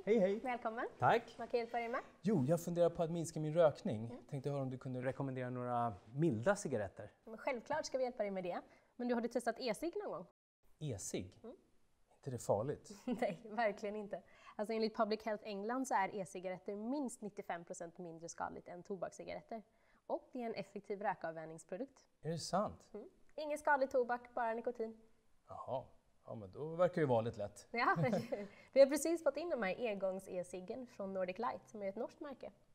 Hej, hej! Välkommen! Tack! Vad kan jag hjälpa dig med? Jo, jag funderar på att minska min rökning. Tänkte höra om du kunde rekommendera några milda cigaretter. Men självklart ska vi hjälpa dig med det. Men har du testat e-cigg någon gång? E-cigg? Inte det farligt? Nej, verkligen inte. Alltså enligt Public Health England så är e-cigaretter minst 95% mindre skadligt än tobakscigaretter. Och det är en effektiv rökavvänjningsprodukt. Är det sant? Ingen skadlig tobak, bara nikotin. Jaha, ja, men då verkar ju valet lätt. Ja, vi har precis fått in de här engångs e-ciggen från Nordic Light som är ett norskt märke.